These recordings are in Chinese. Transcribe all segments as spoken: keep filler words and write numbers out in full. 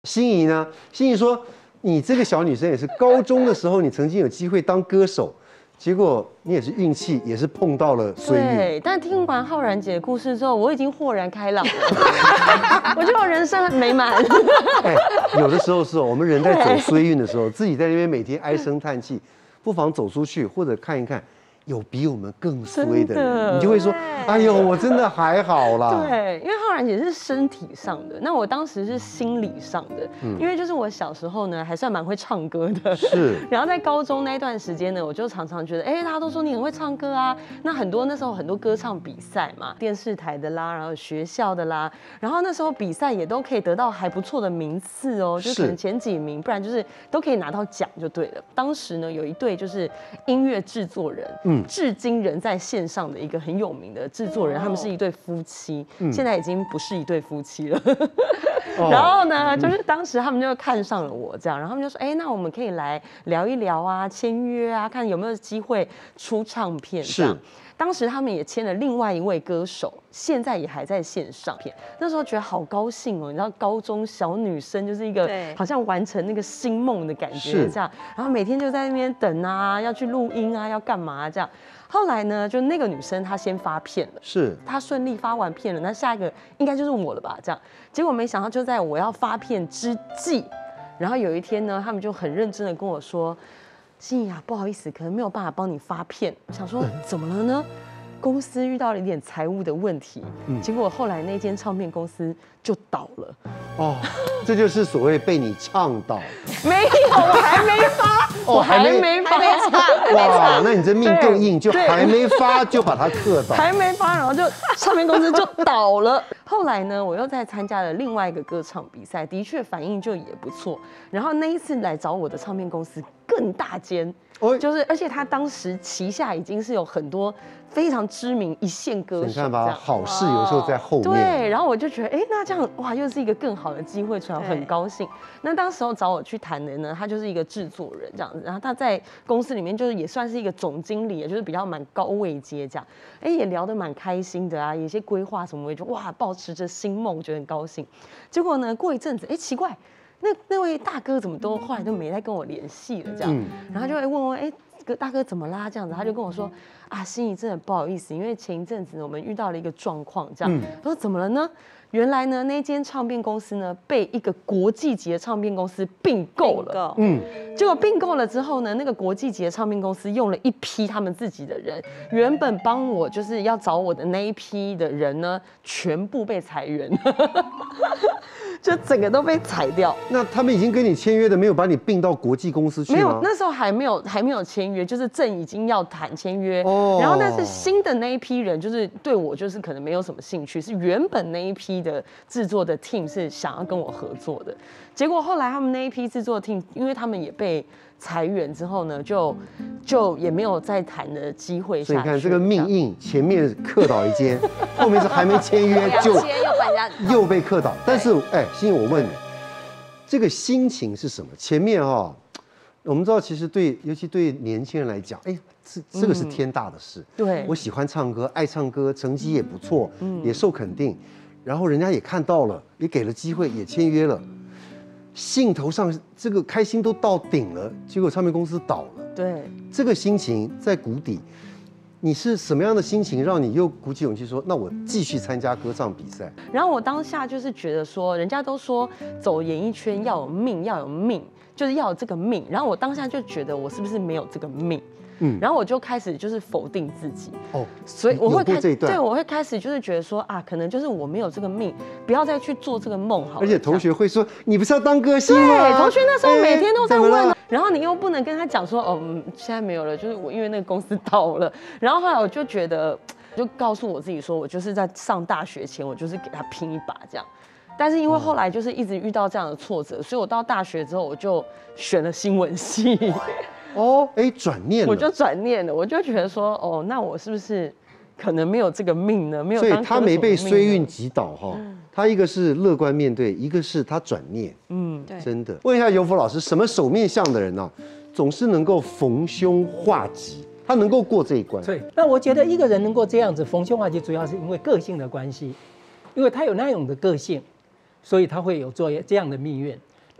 心怡呢？心怡说，你这个小女生也是高中的时候，你曾经有机会当歌手，结果你也是运气，也是碰到了衰运。 对，但听完浩然姐的故事之后，我已经豁然开朗了，我觉得我人生很美满。 哎，有的时候是我们人在走衰运的时候，自己在那边每天唉声叹气，不妨走出去或者看一看。有比我们更衰的人，你就会说：“哎呦，我真的还好啦。” 对，因为浩然姐是身体上的，那我当时是心理上的，嗯、因为就是我小时候呢，还算蛮会唱歌的。 是。 然后在高中那一段时间呢，我就常常觉得，哎、欸，大家都说你很会唱歌啊。那很多那时候很多歌唱比赛嘛，电视台的啦，然后学校的啦，然后那时候比赛也都可以得到还不错的名次哦，就可能前几名，不然就是都可以拿到奖就对了。当时呢，有一对就是音乐制作人，嗯。至今仍在线上的一个很有名的制作人，他们是一对夫妻，嗯、现在已经不是一对夫妻了。哦、然后呢，就是当时他们就看上了我，这样，然后他们就说：“哎、欸，那我们可以来聊一聊啊，签约啊，看有没有机会出唱片。”是。当时他们也签了另外一位歌手，现在也还在线上片。那时候觉得好高兴哦，你知道，高中小女生就是一个好像完成那个新梦的感觉这样。然后每天就在那边等啊，要去录音啊，要干嘛、啊、这样。后来呢，就那个女生她先发片了，是她顺利发完片了，那下一个应该就是我了吧？这样，结果没想到就在我要发片之际，然后有一天呢，他们就很认真的跟我说。心怡啊，不好意思，可能没有办法帮你发片。我想说，怎么了呢？公司遇到了一点财务的问题，嗯、结果后来那间唱片公司就倒了。哦， 这就是所谓被你唱倒。 没有，我还没发，哦、我还没发，还没唱。 哇，那你这命更硬，就还没发就把它刻倒。 还没发，然后就唱片公司就倒了。后来呢，我又再参加了另外一个歌唱比赛，的确反应就也不错。然后那一次来找我的唱片公司更大间。就是，而且他当时旗下已经是有很多非常知名一线歌手。 你看吧，好事有时候在后面。 对，然后我就觉得，哎、欸，那这样哇，又是一个更好的机会出来，很高兴。那当时候找我去谈的呢，他就是一个制作人这样子，然后他在公司里面就是也算是一个总经理，就是比较蛮高位阶这样。哎、欸，也聊得蛮开心的啊，有些规划什么，我就哇，抱持着新梦，觉得很高兴。结果呢，过一阵子，哎、欸，奇怪。那那位大哥怎么都后来都没再跟我联系了，这样，嗯、然后就会问我，哎、欸，大哥怎么啦？这样子，他就跟我说，啊，心怡真的不好意思，因为前一阵子我们遇到了一个状况，这样，他说怎么了呢？原来呢，那间唱片公司呢被一个国际级的唱片公司并购了，嗯，结果并购了之后呢，那个国际级的唱片公司用了一批他们自己的人，原本帮我就是要找我的那一批的人呢，全部被裁员。就整个都被裁掉。 那他们已经跟你签约的，没有把你并到国际公司去吗？ 没有，那时候还没有还没有签约，就是正已经要谈签约。哦。然后但是新的那一批人，就是对我就是可能没有什么兴趣，是原本那一批的制作的 team 是想要跟我合作的。结果后来他们那一批制作 team， 因为他们也被裁员之后呢，就就也没有再谈的机会下去。 所以你看这个命硬，前面刻倒一间，后面是还没签约就又被刻倒。但是哎，心怡，我问你，这个心情是什么？前面哈、哦，我们知道其实对，尤其对年轻人来讲，哎，这这个是天大的事。嗯、 对， 我喜欢唱歌，爱唱歌，成绩也不错，嗯、也受肯定，然后人家也看到了，也给了机会，也签约了。兴头上这个开心都到顶了，结果唱片公司倒了。 对， 这个心情在谷底，你是什么样的心情让你又鼓起勇气说，那我继续参加歌唱比赛？ 然后我当下就是觉得说，人家都说走演艺圈要有命，要有命，就是要有这个命。然后我当下就觉得我是不是没有这个命？嗯，然后我就开始就是否定自己哦，所以我会开始对，我会开始就是觉得说啊，可能就是我没有这个命，不要再去做这个梦好了。 而且同学会说，你不是要当歌星吗？ 对，同学那时候每天都在问，然后你又不能跟他讲说，哦，嗯，现在没有了，就是我因为那个公司倒了。然后后来我就觉得，就告诉我自己说，我就是在上大学前，我就是给他拼一把这样。但是因为后来就是一直遇到这样的挫折，所以我到大学之后我就选了新闻系。 哦，哎，转念了， 我就转念了，我就觉得说，哦，那我是不是可能没有这个命呢？没有， 所以他没被衰运击倒哈。他一个是乐观面对，一个是他转念。嗯，对，真的。问一下尤福老师，什么手面相的人呢、啊，总是能够逢凶化吉？他能够过这一关？ 对，那我觉得一个人能够这样子逢凶化吉，主要是因为个性的关系，因为他有那种的个性，所以他会有做这样的命运。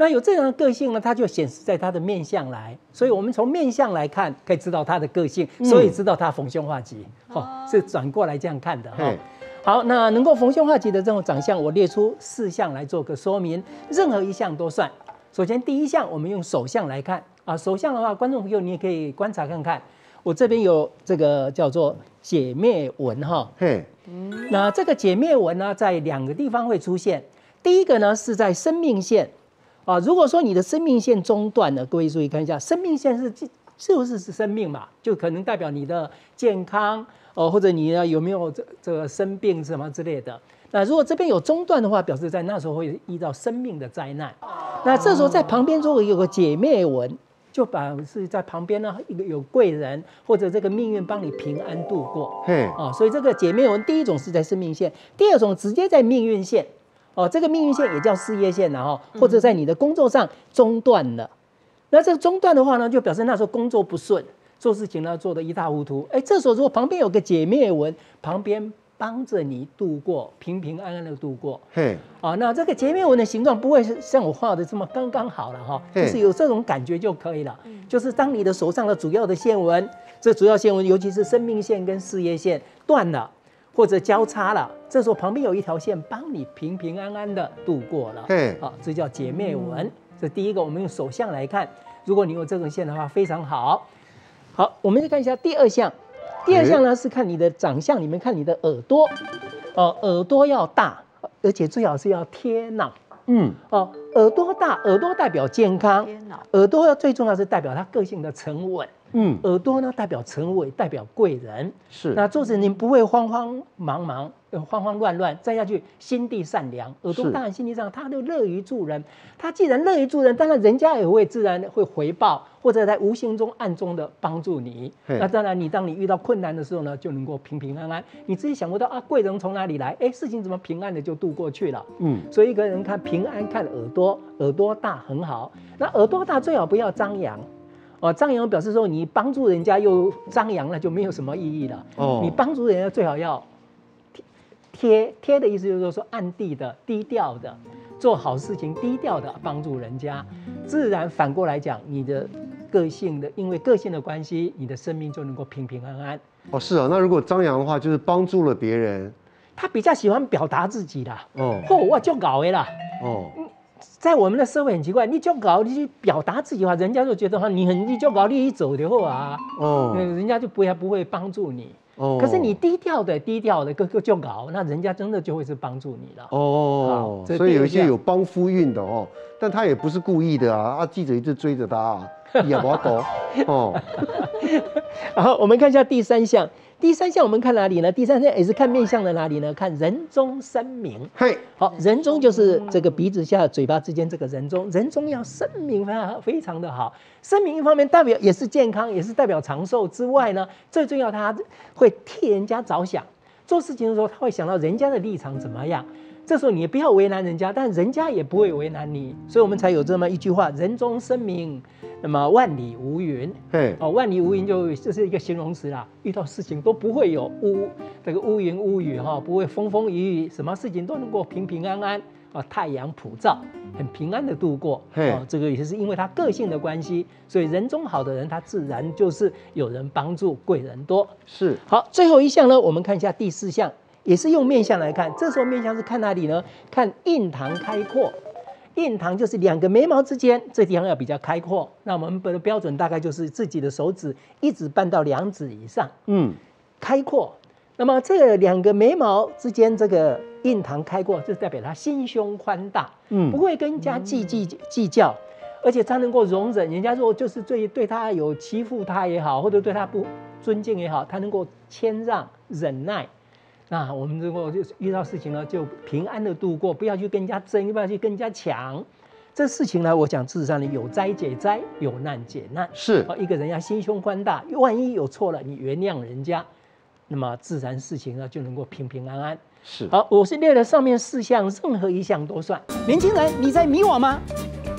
那有这样的个性呢，它就显示在他的面相来，所以我们从面相来看，可以知道他的个性，所以知道他逢凶化吉，哦，是转过来这样看的哈。哦好，那能够逢凶化吉的这种长相，我列出四项来做个说明，任何一项都算。首先第一项，我们用手相来看啊，手相的话，观众朋友你也可以观察看看，我这边有这个叫做解灭纹哈，嘿，那这个解灭纹呢，在两个地方会出现，第一个呢是在生命线啊，如果说你的生命线中断了，各位注意看一下，生命线是就是是生命嘛，就可能代表你的健康。哦，或者你呢有没有这这个生病什么之类的？那如果这边有中断的话，表示在那时候会遇到生命的灾难。那这时候在旁边如果有个解灭纹，就表示在旁边呢有贵人或者这个命运帮你平安度过。嘿，哦，所以这个解灭纹第一种是在生命线，第二种直接在命运线。哦，这个命运线也叫事业线然后或者在你的工作上中断了。那这个中断的话呢，就表示那时候工作不顺。做事情呢做得一塌糊涂，哎，这时候如果旁边有个解灭纹，旁边帮着你度过，平平安安的度过。嘿，啊，那这个解灭纹的形状不会是像我画的这么刚刚好了哈，就是有这种感觉就可以了。就是当你的手上的主要的线纹，这主要线纹尤其是生命线跟事业线断了或者交叉了，这时候旁边有一条线帮你平平安安的度过了。嘿，啊，这叫解灭纹。这第一个，我们用手相来看，如果你有这种线的话，非常好。好，我们再看一下第二项。第二项呢是看你的长相，你们看你的耳朵，哦，耳朵要大，而且最好是要贴脑。嗯，哦，耳朵大，耳朵代表健康，耳朵最重要是代表他个性的沉稳。嗯，耳朵呢代表沉稳，代表贵人。是，那做事你不会慌慌忙忙、慌慌乱乱，再下去心地善良。耳朵当然心地上，他就乐于助人。他既然乐于助人，当然人家也会自然会回报，或者在无形中暗中的帮助你。那当然，你当你遇到困难的时候呢，就能够平平安安。你自己想不到啊，贵人从哪里来？哎，事情怎么平安的就度过去了？嗯，所以一个人看平安看耳朵，耳朵大很好。那耳朵大最好不要张扬。哦，张扬表示说你帮助人家又张扬了，就没有什么意义了。哦，你帮助人家最好要贴贴的意思就是说暗地的、低调的做好事情，低调的帮助人家，自然反过来讲，你的个性的，因为个性的关系，你的生命就能够平平安安。 哦，是啊，那如果张扬的话，就是帮助了别人， 他比较喜欢表达自己啦。哦，哦，我就搞的啦。哦。在我们的社会很奇怪，你就搞你去表达自己的话，人家就觉得哈你很你就搞你一走的后啊，哦，人家就不要不会帮助你。哦，可是你低调的低调的个个就搞，那人家真的就会是帮助你了。哦， 所以有一些有帮夫运的哦，但他也不是故意的啊，啊记者一直追着他啊，也不懂哦。 好，我们看一下第三项。第三项我们看哪里呢？第三项也是看面相的哪里呢？看人中生明。嘿，好，人中就是这个鼻子下嘴巴之间这个人中，人中要生明非常非常的好。生明一方面代表也是健康，也是代表长寿之外呢，最重要他会替人家着想，做事情的时候他会想到人家的立场怎么样。这时候你不要为难人家，但人家也不会为难你，所以我们才有这么一句话：人中生明，那么万里无云。嘿，哦，万里无云就就是一个形容词啦，遇到事情都不会有乌这个乌云乌雨哈，不会风风雨雨，什么事情都能够平平安安啊，太阳普照，很平安的度过。哦，这个也是因为他个性的关系，所以人中好的人，他自然就是有人帮助，贵人多。是，好，最后一项呢，我们看一下第四项。也是用面相来看，这时候面相是看哪里呢？看印堂开阔，印堂就是两个眉毛之间，这地方要比较开阔。那我们的标准大概就是自己的手指一指半到两指以上，嗯，开阔。那么这两个眉毛之间这个印堂开阔，就代表他心胸宽大，嗯，不会跟人家计计计较，而且他能够容忍人家如果就是对对他有欺负他也好，或者对他不尊敬也好，他能够谦让忍耐。那我们如果就遇到事情呢，就平安的度过，不要去跟人家争，不要去跟人家抢。这事情呢，我讲事实上呢，有灾解灾，有难解难。是，一个人要心胸宽大，万一有错了，你原谅人家，那么自然事情呢就能够平平安安。是，好，我是列了上面四项，任何一项都算。年轻人，你在迷惘吗？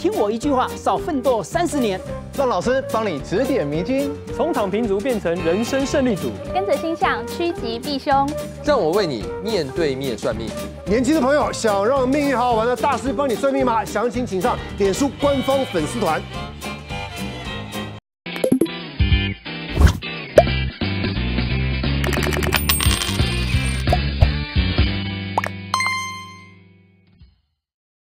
听我一句话，少奋斗三十年。 让老师帮你指点迷津， 从躺平族变成人生胜利组， 跟着星象趋吉避凶， 让我为你面对面算命。 年轻的朋友想让命运好好玩的大师帮你算命吗？详情请上脸书官方粉丝团。